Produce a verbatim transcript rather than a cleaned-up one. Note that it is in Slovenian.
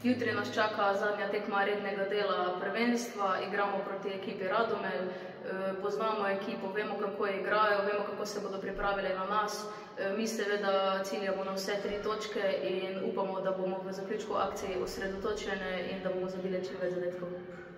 Jutri nas čaka zadnja tekma rednega dela prvenstva, igramo proti ekipi Radomelj, poznamo ekipo, vemo, kako igrajo, vemo, kako se bodo pripravili na nas. Mi seveda ciljamo na vse tri točke in upamo, da bomo v zaključku akcije osredotočene in da bomo zabili čim več zadetkov.